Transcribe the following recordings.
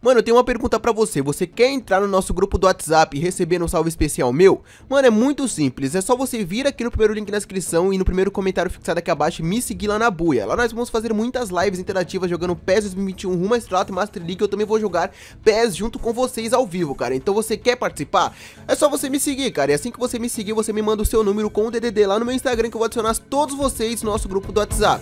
Mano, eu tenho uma pergunta pra você. Você quer entrar no nosso grupo do WhatsApp e receber um salve especial meu? Mano, é muito simples. É só você vir aqui no primeiro link na descrição e no primeiro comentário fixado aqui abaixo e me seguir lá na buia. Lá nós vamos fazer muitas lives interativas jogando PES 2021 rumo a Extrato e Master League. Eu também vou jogar PES junto com vocês ao vivo, cara. Então você quer participar? É só você me seguir, cara. E assim que você me seguir, você me manda o seu número com o DDD lá no meu Instagram que eu vou adicionar todos vocês no nosso grupo do WhatsApp.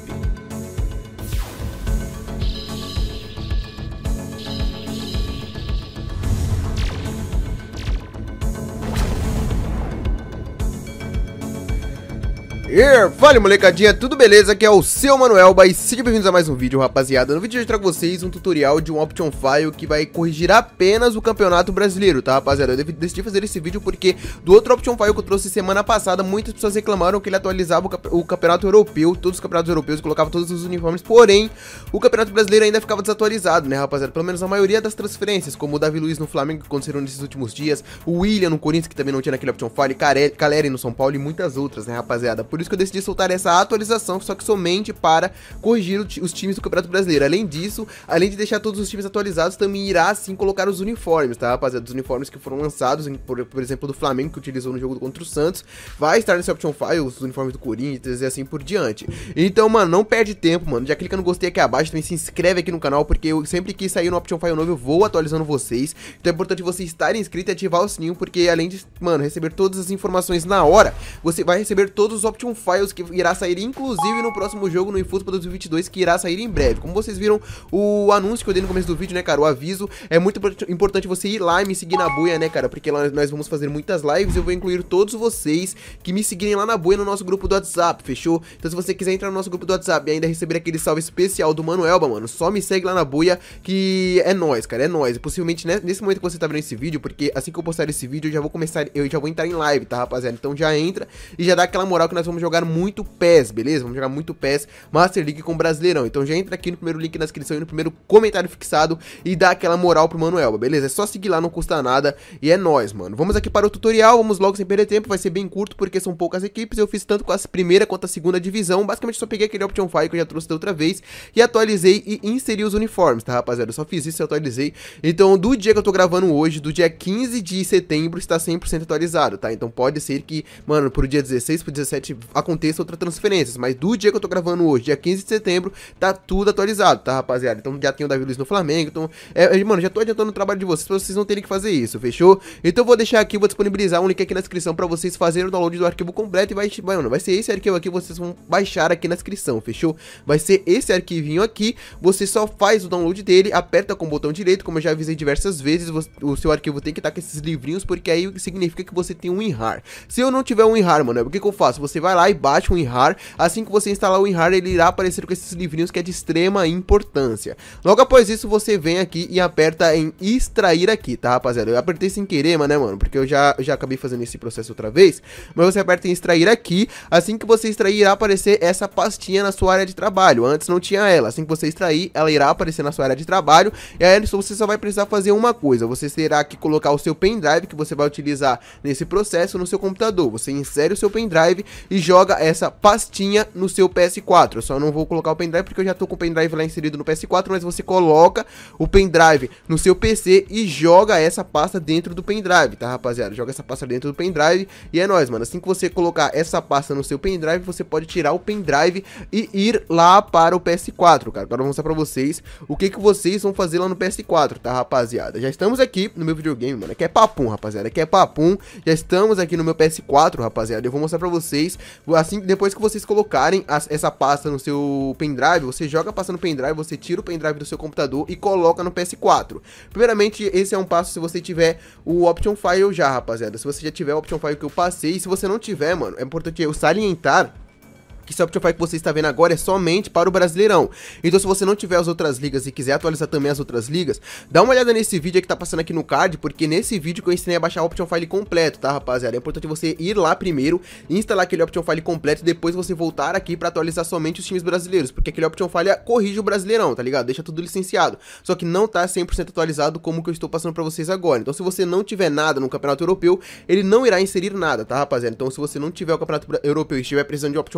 Fala molecadinha, tudo beleza? Aqui é o seu Manuelba e sejam bem-vindos a mais um vídeo, rapaziada. No vídeo de hoje eu trago vocês um tutorial de um Option File que vai corrigir apenas o Campeonato Brasileiro, tá, rapaziada? Eu decidi fazer esse vídeo porque do outro Option File que eu trouxe semana passada, muitas pessoas reclamaram que ele atualizava o Campeonato Europeu, todos os Campeonatos Europeus, colocava todos os uniformes, porém, o Campeonato Brasileiro ainda ficava desatualizado, né, rapaziada? Pelo menos a maioria das transferências, como o Davi Luiz no Flamengo, que aconteceram nesses últimos dias, o William no Corinthians, que também não tinha naquele Option File, Caleri no São Paulo e muitas outras, né, rapaziada? Por isso que eu decidi soltar essa atualização, só que somente para corrigir os times do Campeonato Brasileiro. Além disso, além de deixar todos os times atualizados, também irá sim colocar os uniformes, tá, rapaziada? Os uniformes que foram lançados, por exemplo, do Flamengo, que utilizou no jogo contra o Santos, vai estar nesse Option File, os uniformes do Corinthians e assim por diante. Então, mano, não perde tempo, mano. Já clica no gostei aqui abaixo, também se inscreve aqui no canal, porque eu sempre que sair no Option File novo, eu vou atualizando vocês. Então é importante você estar inscrito e ativar o sininho, porque além de, mano, receber todas as informações na hora, você vai receber todos os Option Files que irá sair, inclusive, no próximo jogo, no eFootball 2022, que irá sair em breve. Como vocês viram o anúncio que eu dei no começo do vídeo, né, cara, o aviso, é muito importante você ir lá e me seguir na buia, né, cara, porque lá nós vamos fazer muitas lives e eu vou incluir todos vocês que me seguirem lá na buia no nosso grupo do WhatsApp, fechou? Então se você quiser entrar no nosso grupo do WhatsApp e ainda receber aquele salve especial do Manuelba, mano, só me segue lá na buia, que é nóis, cara, é nóis. E possivelmente, né, nesse momento que você tá vendo esse vídeo, porque assim que eu postar esse vídeo, eu já vou entrar em live, tá, rapaziada? Então já entra e já dá aquela moral que nós vamos jogar muito PES, beleza? Vamos jogar muito PES Master League com Brasileirão. Então já entra aqui no primeiro link na descrição e no primeiro comentário fixado e dá aquela moral pro Manuelba, beleza? É só seguir lá, não custa nada e é nóis, mano. Vamos aqui para o tutorial, vamos logo sem perder tempo, vai ser bem curto porque são poucas equipes. Eu fiz tanto com a primeira quanto a segunda divisão. Basicamente só peguei aquele Option File que eu já trouxe da outra vez e atualizei e inseri os uniformes, tá, rapaziada? Eu só fiz isso e atualizei. Então do dia que eu tô gravando hoje, do dia 15 de setembro, está 100% atualizado, tá? Então pode ser que, mano, pro dia 16, pro 17 aconteça outra transferência, mas do dia que eu tô gravando hoje, dia 15 de setembro, tá tudo atualizado, tá, rapaziada? Então já tem o Davi Luiz no Flamengo, então, mano, já tô adiantando o trabalho de vocês pra vocês não terem que fazer isso, fechou? Então eu vou deixar aqui, vou disponibilizar um link aqui na descrição pra vocês fazerem o download do arquivo completo e vai ser esse arquivo aqui, vocês vão baixar aqui na descrição, fechou? Vai ser esse arquivinho aqui, você só faz o download dele, aperta com o botão direito, como eu já avisei diversas vezes, o seu arquivo tem que estar com esses livrinhos, porque aí significa que você tem um WinRAR. Se eu não tiver um WinRAR, mano, o que eu faço? Você vai lá e baixa um WinRAR, assim que você instalar o WinRAR, ele irá aparecer com esses livrinhos que é de extrema importância. Logo após isso, você vem aqui e aperta em extrair aqui, tá, rapaziada? Eu apertei sem querer, né, mano, porque eu já acabei fazendo esse processo outra vez, mas você aperta em extrair aqui, assim que você extrair, irá aparecer essa pastinha na sua área de trabalho. Antes não tinha ela, assim que você extrair, ela irá aparecer na sua área de trabalho, e aí você só vai precisar fazer uma coisa, você terá que colocar o seu pendrive que você vai utilizar nesse processo no seu computador. Você insere o seu pendrive e joga essa pastinha no seu PS4. Eu só não vou colocar o pendrive porque eu já tô com o pendrive lá inserido no PS4, mas você coloca o pendrive no seu PC e joga essa pasta dentro do pendrive, tá, rapaziada? Joga essa pasta dentro do pendrive e é nóis, mano. Assim que você colocar essa pasta no seu pendrive, você pode tirar o pendrive e ir lá para o PS4, cara. Agora eu vou mostrar pra vocês o que vocês vão fazer lá no PS4, tá, rapaziada? Já estamos aqui no meu videogame, mano. Aqui é papum, rapaziada. Aqui é papum. Já estamos aqui no meu PS4, rapaziada. Eu vou mostrar pra vocês, assim, depois que vocês colocarem essa pasta no seu pendrive, você joga a pasta no pendrive, você tira o pendrive do seu computador e coloca no PS4. Primeiramente, esse é um passo se você tiver o Option File já, rapaziada. Se você já tiver o Option File que eu passei, se você não tiver, mano, é importante eu salientar que esse Option File que você está vendo agora é somente para o Brasileirão. Então se você não tiver as outras ligas e quiser atualizar também as outras ligas, dá uma olhada nesse vídeo que tá passando aqui no card, porque nesse vídeo que eu ensinei a baixar o Option File completo, tá, rapaziada? É importante você ir lá primeiro, instalar aquele Option File completo e depois você voltar aqui para atualizar somente os times brasileiros, porque aquele Option File corrige o Brasileirão, tá ligado? Deixa tudo licenciado, só que não tá 100% atualizado como que eu estou passando para vocês agora. Então se você não tiver nada no Campeonato Europeu, ele não irá inserir nada, tá, rapaziada? Então se você não tiver o Campeonato Europeu e estiver precisando de Option File completo,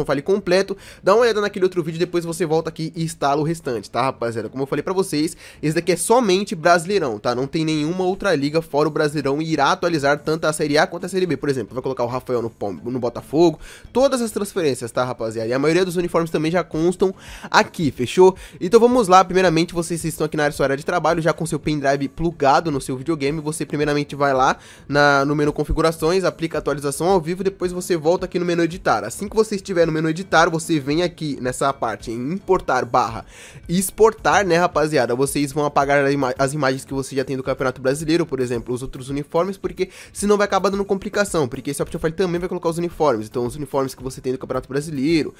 completo, dá uma olhada naquele outro vídeo, depois você volta aqui e instala o restante, tá, rapaziada? Como eu falei pra vocês, esse daqui é somente Brasileirão, tá? Não tem nenhuma outra liga fora o Brasileirão e irá atualizar tanto a Série A quanto a Série B. Por exemplo, vai colocar o Rafael no Botafogo, todas as transferências, tá, rapaziada? E a maioria dos uniformes também já constam aqui, fechou? Então vamos lá, primeiramente vocês estão aqui na sua área de trabalho, já com seu pendrive plugado no seu videogame, você primeiramente vai lá no menu configurações, aplica atualização ao vivo, depois você volta aqui no menu editar. Assim que você estiver no menu editar, você vem aqui nessa parte em importar barra exportar, né, rapaziada? Vocês vão apagar as imagens que você já tem do Campeonato Brasileiro, por exemplo, os outros uniformes, porque senão vai acabar dando complicação, porque esse Option File também vai colocar os uniformes, então os uniformes que você tem do Campeonato Brasileiro,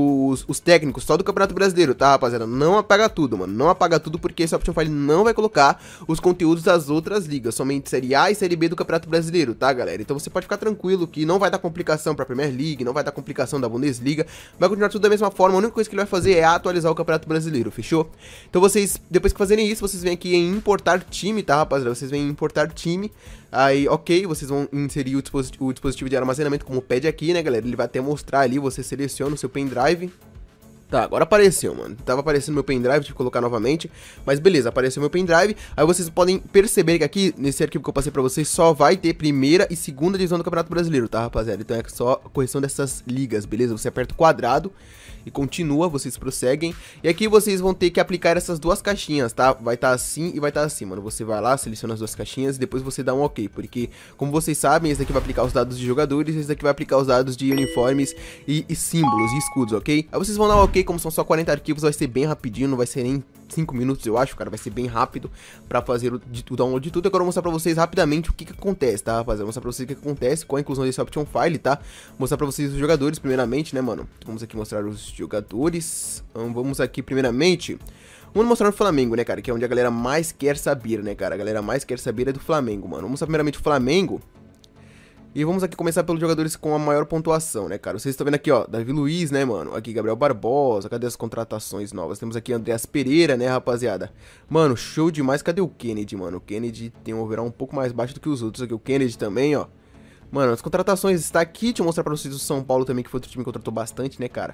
os técnicos só do Campeonato Brasileiro, tá, rapaziada? Não apaga tudo, mano, não apaga tudo, porque esse Option File não vai colocar os conteúdos das outras ligas, somente Série A e Série B do Campeonato Brasileiro, tá, galera? Então você pode ficar tranquilo que não vai dar complicação pra Premier League, não vai dar complicação da Bundesliga, vai continuar tudo da mesma forma, a única coisa que ele vai fazer é atualizar o Campeonato Brasileiro, fechou? Então vocês, depois que fazerem isso, vocês vêm aqui em importar time, tá, rapaziada? Vocês vêm em importar time, aí, ok, vocês vão inserir o dispositivo de armazenamento como pede aqui, né, galera? Ele vai até mostrar ali, você seleciona o seu pendrive. Tá, agora apareceu, mano. Tava aparecendo meu pendrive, tive que colocar novamente. Mas beleza, apareceu meu pendrive. Aí vocês podem perceber que aqui, nesse arquivo que eu passei pra vocês, só vai ter primeira e segunda divisão do Campeonato Brasileiro, tá, rapaziada? Então é só a correção dessas ligas, beleza? Você aperta o quadrado e continua, vocês prosseguem. E aqui vocês vão ter que aplicar essas duas caixinhas, tá? Vai estar assim e vai estar assim, mano. Você vai lá, seleciona as duas caixinhas e depois você dá um ok. Porque, como vocês sabem, esse daqui vai aplicar os dados de jogadores, esse daqui vai aplicar os dados de uniformes e símbolos e escudos, ok? Aí vocês vão dar um ok, como são só 40 arquivos, vai ser bem rapidinho, não vai ser nem 5 minutos, eu acho, cara, vai ser bem rápido pra fazer o download de tudo. Agora eu vou mostrar pra vocês rapidamente o que acontece, tá, rapaziada? Vou mostrar pra vocês o que acontece com a inclusão desse Option File, tá? Vou mostrar pra vocês os jogadores, primeiramente, né, mano? Vamos aqui mostrar os jogadores. Vamos aqui, primeiramente, vamos mostrar o Flamengo, né, cara? Que é onde a galera mais quer saber, né, cara? A galera mais quer saber é do Flamengo, mano. Vamos mostrar primeiramente o Flamengo. E vamos aqui começar pelos jogadores com a maior pontuação, né, cara? Vocês estão vendo aqui, ó, Davi Luiz, né, mano? Aqui, Gabriel Barbosa, cadê as contratações novas? Temos aqui Andreas Pereira, né, rapaziada? Mano, show demais. Cadê o Kennedy, mano? O Kennedy tem um overall um pouco mais baixo do que os outros. Aqui o Kennedy também, ó. Mano, as contratações está aqui. Deixa eu mostrar pra vocês o São Paulo também, que foi outro time que contratou bastante, né, cara?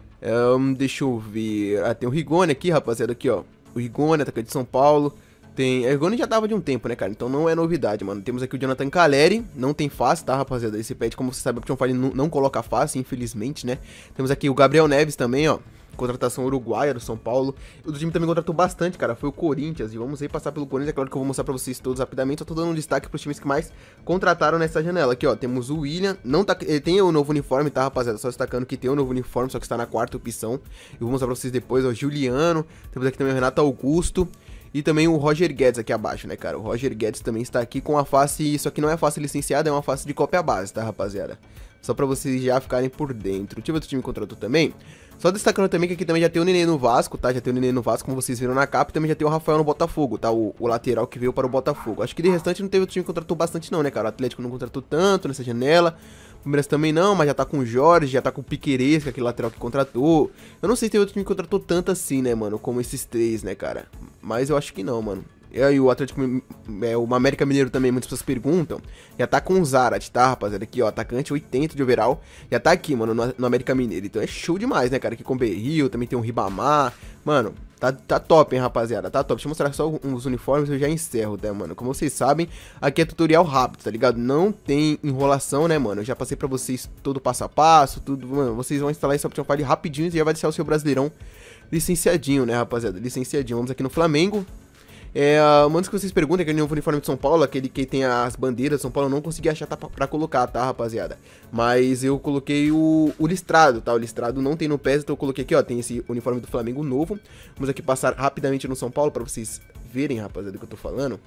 Deixa eu ver. Ah, tem o Rigoni aqui, rapaziada, aqui, ó. O Rigoni, atacante de São Paulo. Tem... O Rigoni já tava de um tempo, né, cara? Então não é novidade, mano. Temos aqui o Jonathan Caleri. Não tem face, tá, rapaziada? Esse pet, como você sabe, o Option File não coloca face, infelizmente, né? Temos aqui o Gabriel Neves também, ó. Contratação uruguaia do São Paulo. O time também contratou bastante, cara. Foi o Corinthians. E vamos aí passar pelo Corinthians. É claro que eu vou mostrar pra vocês todos rapidamente. Só tô dando um destaque pros times que mais contrataram nessa janela. Aqui, ó. Temos o William. Não tá... Ele tem o novo uniforme, tá, rapaziada? Só destacando que tem o novo uniforme, só que está na quarta opção. Eu vou mostrar pra vocês depois, ó. Juliano. Temos aqui também o Renato Augusto. E também o Roger Guedes aqui abaixo, né, cara? O Roger Guedes também está aqui com a face... Isso aqui não é face licenciada, é uma face de cópia base, tá, rapaziada? Só pra vocês já ficarem por dentro. Deixa eu ver outro time que contratou também. Só destacando também que aqui também já tem o Nenê no Vasco, tá? Já tem o Nenê no Vasco, como vocês viram na capa. E também já tem o Rafael no Botafogo, tá? O lateral que veio para o Botafogo. Acho que de restante não teve outro time que contratou bastante não, né, cara? O Atlético não contratou tanto nessa janela. O Palmeiras também não, mas já tá com o Jorge, já tá com o Piquerez, que é aquele lateral que contratou. Eu não sei se tem outro time que contratou tanto assim, né, mano? Como esses três, né, cara? Mas eu acho que não, mano. E o Atlético, o América Mineiro também, muitas pessoas perguntam. Já tá com o Zarat, tá, rapaziada? Aqui, ó, atacante 80 de overall. Já tá aqui, mano, no América Mineiro. Então é show demais, né, cara? Aqui com o Berril, também tem o Ribamar. Mano, tá top, hein, rapaziada? Tá top. Deixa eu mostrar só os uniformes e eu já encerro, né, mano? Como vocês sabem, aqui é tutorial rápido, tá ligado? Não tem enrolação, né, mano? Eu já passei pra vocês todo passo a passo, tudo, mano. Vocês vão instalar esse Option File rapidinho e já vai deixar o seu Brasileirão licenciadinho, né, rapaziada? Licenciadinho. Vamos aqui no Flamengo. Antes que vocês perguntem, aquele novo uniforme de São Paulo, aquele que tem as bandeiras de São Paulo, eu não consegui achar pra colocar, tá, rapaziada? Mas eu coloquei o listrado, tá? O listrado não tem no PES, então eu coloquei aqui, ó, tem esse uniforme do Flamengo novo. Vamos aqui passar rapidamente no São Paulo pra vocês verem, rapaziada, do que eu tô falando.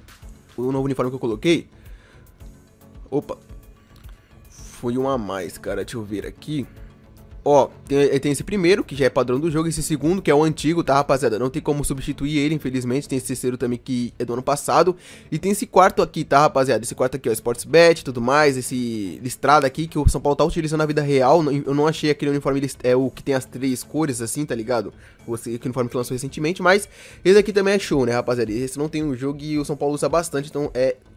O novo uniforme que eu coloquei... Opa! Foi um a mais, cara, deixa eu ver aqui... Ó, tem esse primeiro, que já é padrão do jogo, esse segundo, que é o antigo, tá, rapaziada? Não tem como substituir ele, infelizmente. Tem esse terceiro também, que é do ano passado. E tem esse quarto aqui, tá, rapaziada? Esse quarto aqui, ó, Sportsbet e tudo mais. Esse listrado aqui, que o São Paulo tá utilizando na vida real. Eu não achei aquele uniforme, o que tem as três cores, assim, tá ligado? Aquele uniforme que lançou recentemente, mas esse aqui também é show, né, rapaziada? Esse não tem no jogo e o São Paulo usa bastante, então é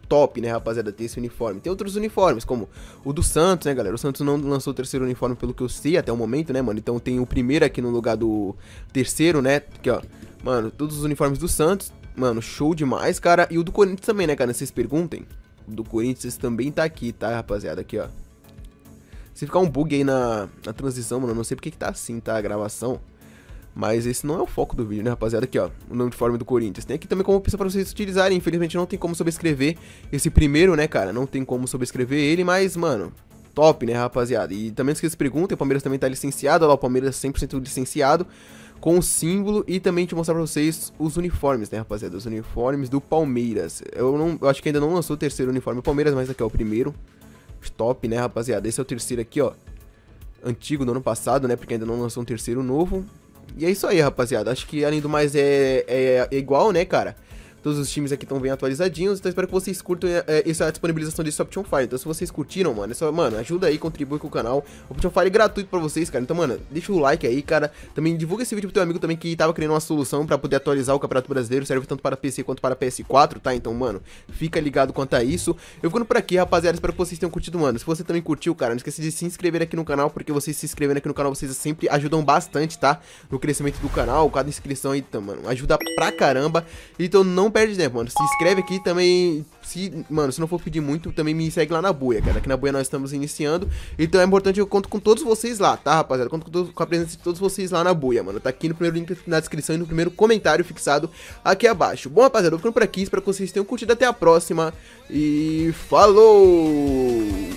top, né, rapaziada, ter esse uniforme. Tem outros uniformes, como o do Santos, né, galera? O Santos não lançou o terceiro uniforme, pelo que eu sei, até o momento, né, mano? Então tem o primeiro aqui no lugar do terceiro, né? Aqui, ó. Mano, todos os uniformes do Santos. Mano, show demais, cara. E o do Corinthians também, né, cara? Vocês perguntem. O do Corinthians também tá aqui, tá, rapaziada? Aqui, ó. Se ficar um bug aí na transição, mano, eu não sei porque que tá assim, tá, a gravação. Mas esse não é o foco do vídeo, né, rapaziada? Aqui, ó, o uniforme do Corinthians. Tem aqui também como opção pra vocês utilizarem. Infelizmente não tem como sobrescrever esse primeiro, né, cara? Não tem como sobrescrever ele, mas, mano, top, né, rapaziada? E também se vocês perguntem, o Palmeiras também tá licenciado. Olha lá, o Palmeiras 100% licenciado, com o símbolo. E também te mostrar pra vocês os uniformes, né, rapaziada? Os uniformes do Palmeiras. Eu acho que ainda não lançou o terceiro uniforme do Palmeiras, mas aqui é o primeiro. Top, né, rapaziada? Esse é o terceiro aqui, ó. Antigo do ano passado, né? Porque ainda não lançou um terceiro novo. E é isso aí, rapaziada. Acho que além do mais é igual, né, cara? Todos os times aqui estão bem atualizadinhos. Então espero que vocês curtam essa disponibilização desse Option Fire. Então se vocês curtiram, mano, é só, mano, ajuda aí, contribui com o canal. Option Fire é gratuito pra vocês, cara. Então, mano, deixa o like aí, cara. Também divulga esse vídeo pro teu amigo também que tava querendo uma solução pra poder atualizar o Campeonato Brasileiro. Serve tanto para PC quanto para PS4, tá? Então, mano, fica ligado quanto a isso. Eu ficando por aqui, rapaziada. Espero que vocês tenham curtido, mano. Se você também curtiu, cara, não esqueça de se inscrever aqui no canal, porque vocês se inscrevendo aqui no canal, vocês sempre ajudam bastante, tá? No crescimento do canal. Cada inscrição aí, então, mano, ajuda pra caramba. Então não perde tempo, mano. Se inscreve aqui também, mano, se não for pedir muito, também me segue lá na Buia, cara. Aqui na Buia nós estamos iniciando, então é importante, eu conto com todos vocês lá, tá, rapaziada? Conto com a presença de todos vocês lá na Buia, mano. Tá aqui no primeiro link na descrição e no primeiro comentário fixado aqui abaixo. Bom, rapaziada, eu vou ficando por aqui, espero que vocês tenham curtido. Até a próxima e falou!